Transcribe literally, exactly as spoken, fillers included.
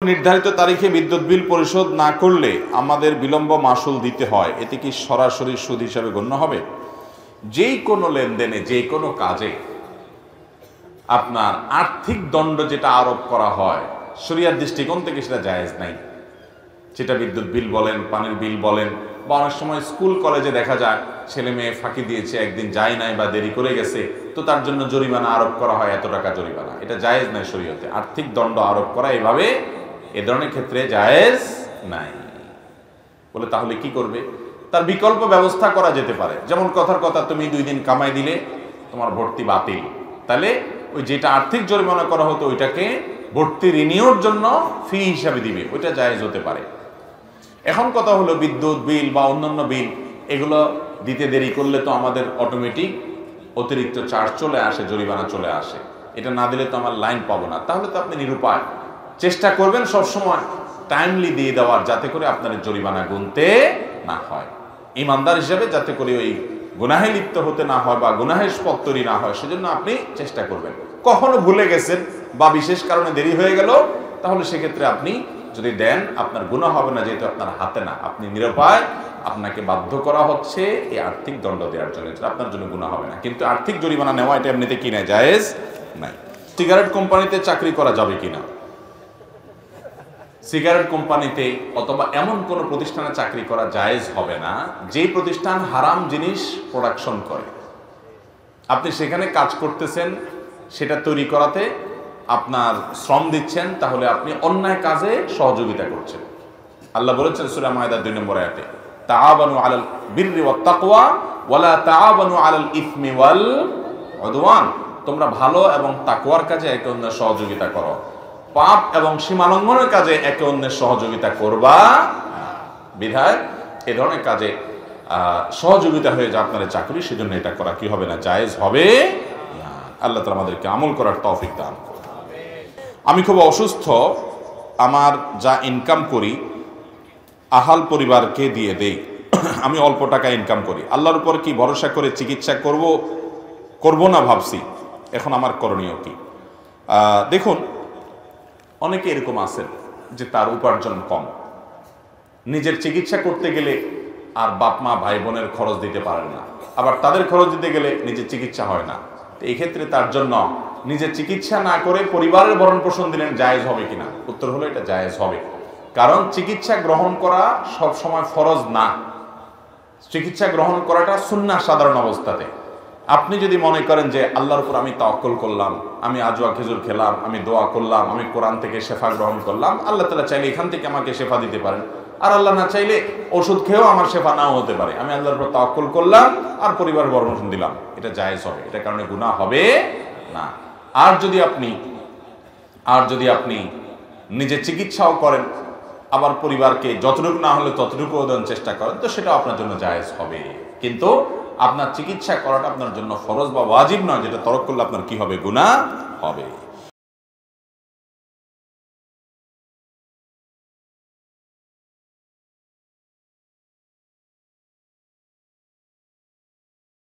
নির্ধারিত তারিখে বিদ্যুৎ বিল পরিশোধ না করলে আমাদের বিলম্ব মাসুল দিতে হয়, এতে কি সরাসরি সুদ হিসাবে গণ্য হবে? যেই কোনো লেনদেনে, যে কোনো কাজে আপনার আর্থিক দণ্ড যেটা আরোপ করা হয় শরিয়ার দৃষ্টিকোণ থেকে সেটা জায়েজ নাই। সেটা বিদ্যুৎ বিল বলেন, পানির বিল বলেন, বা অনেক সময় স্কুল কলেজে দেখা যায় ছেলে মেয়ে ফাঁকি দিয়েছে, একদিন যায় নাই বা দেরি করে গেছে, তো তার জন্য জরিমানা আরোপ করা হয় এত টাকা জরিমানা। এটা জায়েজ নাই শরীয়তে। আর্থিক দণ্ড আরোপ করা এভাবে এ ধরনের ক্ষেত্রে জায়েজ নাই। বলে তাহলে কি করবে? তার বিকল্প ব্যবস্থা করা যেতে পারে। যেমন কথার কথা, তুমি দুই দিন কামাই দিলে তোমার ভর্তি বাতিল, তাহলে ওই যেটা আর্থিক জরিমানা করা হতো ওইটাকে ভর্তি রিনিউর জন্য ফি হিসাবে দিবে, ওইটা জায়েজ হতে পারে। এখন কথা হলো বিদ্যুৎ বিল বা অন্যান্য বিল এগুলো দিতে দেরি করলে তো আমাদের অটোমেটিক অতিরিক্ত চার্জ চলে আসে, জরিমানা চলে আসে। এটা না দিলে তো আমার লাইন পাবো না। তাহলে তো আপনি নিরুপায়। চেষ্টা করবেন সবসময় টাইমলি দিয়ে দেওয়ার, যাতে করে আপনার জরিমানা গুনতে না হয়। ইমানদার হিসাবে যাতে করে ওই গুনাহে লিপ্ত হতে না হয় বা গুনাহের পথ তৈরি না হয়, সেজন্য আপনি চেষ্টা করবেন। কখনো ভুলে গেছেন বা বিশেষ কারণে দেরি হয়ে গেল, তাহলে সেক্ষেত্রে আপনি যদি দেন আপনার গুনাহ হবে না, যেহেতু আপনার হাতে না, আপনি নিরুপায়, আপনাকে বাধ্য করা হচ্ছে এই আর্থিক দণ্ড দেওয়ার জন্য, আপনার জন্য গুনাহ হবে না। কিন্তু আর্থিক জরিমানা নেওয়া এটা এমনিতে কি না, জায়েজ নাই। সিগারেট কোম্পানিতে চাকরি করা যাবে কিনা? সিগারেট কোম্পানিতে অথবা এমন কোন প্রতিষ্ঠানে চাকরি করা জায়েজ হবে না যে প্রতিষ্ঠান হারাম জিনিস প্রোডাকশন করে। আপনি সেখানে কাজ করতেছেন, সেটা তৈরি করাতে আপনার শ্রম দিচ্ছেন, তাহলে আপনি অন্যায় কাজে সহযোগিতা করছেন। আল্লাহ বলেছেন সূরা মায়দার দুই নম্বর আয়াতে, তাআবানু আলাল বিররি ওয়াত তাকওয়া ওয়ালা তাআবানু আলাল ইসমি ওয়াল উদওয়ান। তোমরা ভালো এবং তাকওয়ার কাজে একে অন্যের সহযোগিতা করো, পাপ এবং সীমালঙ্ঘনের কাজে একে অন্যের সহযোগিতা করবা। বিধায় এ ধরনের কাজে সহযোগিতা হয়ে যা আপনার চাকরি, সেজন্য এটা করা কি হবে না, জায়েজ হবে না। আল্লাহ তাআলা আমাদেরকে আমল করার তৌফিক দান। আমি খুব অসুস্থ, আমার যা ইনকাম করি আহাল পরিবারকে দিয়ে দেই। আমি অল্প টাকা ইনকাম করি, আল্লাহর উপর কি ভরসা করে চিকিৎসা করব করব না ভাবছি, এখন আমার করণীয় কি? দেখুন, অনেকে এরকম আছেন যে তার উপার্জন কম, নিজের চিকিৎসা করতে গেলে আর বাপ মা ভাই বোনের খরচ দিতে পারেন না, আবার তাদের খরচ দিতে গেলে নিজের চিকিৎসা হয় না। তো এই ক্ষেত্রে তার জন্য নিজের চিকিৎসা না করে পরিবারের ভরণ পোষণ দিলেন জায়েজ হবে কিনা? উত্তর হলো এটা জায়েজ হবে। কারণ চিকিৎসা গ্রহণ করা সব সময় ফরজ না, চিকিৎসা গ্রহণ করাটা সুন্নাহ সাধারণ অবস্থাতে। আপনি যদি মনে করেন যে আল্লাহর উপর আমি তাওয়াক্কুল করলাম, আমি আজওয়া খেজুর খেলাম, আমি দোয়া করলাম, আমি কোরআন থেকে শেফা গ্রহণ করলাম, আল্লাহ তাআলা চাইলে এখান থেকে আমাকে শেফা দিতে পারেন, আর আল্লাহ না চাইলে ওষুধ খেয়েও আমার শেফা নাও হতে পারে, আমি আল্লাহর উপর তাওয়াক্কুল করলাম আর পরিবারের ভরণ পোষণ দিলাম, এটা জায়েজ হবে, এটা কারণে গুনাহ হবে না। আর যদি আপনি আর যদি আপনি নিজে চিকিৎসাও করেন, আবার পরিবারকে যতটুকু না হলে ততটুকু দেওয়ার চেষ্টা করেন, তো সেটা আপনার জন্য জায়েজ হবে। কিন্তু আপনার চিকিৎসা করাটা আপনার জন্য ফরজ বা ওয়াজিব নয়, যেটা তরক করলে আপনার কি হবে, গুনাহ হবে।